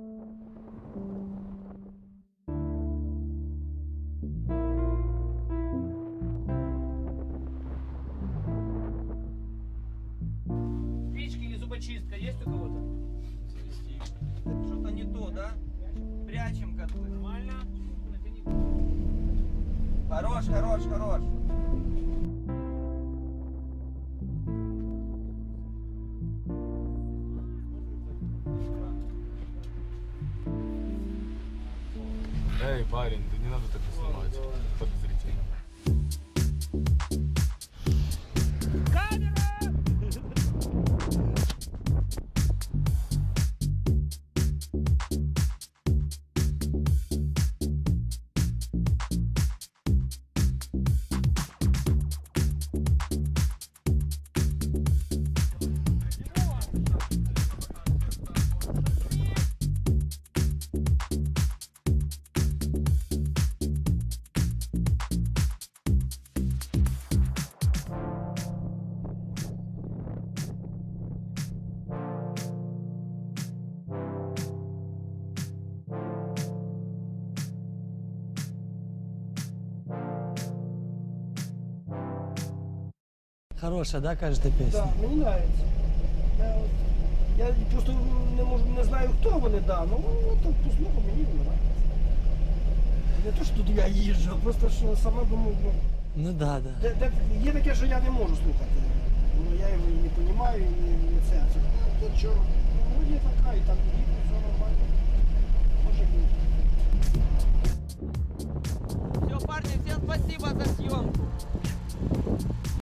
Спички или зубочистка есть у кого-то? Что-то не то, да? Прячем котлы. Нормально? Хорош, хорош, хорош. Эй, парень, да не надо так снимать. Подозрительно. Хорошая, да, кажете, пісня? Да, мені подобається. Я просто не знаю, хто вони, да, ну так послухав, мені подобається. Не то, що туди я їжджу, а просто що сама думаю, ну, Ну да, да. є таке, що я не можу слухати. Ну, я його і не розумію, і не це. Ну, то чого? Ну, є така, і так їде, все нормально. Може бути. Все, парни, всем спасибо за съемку.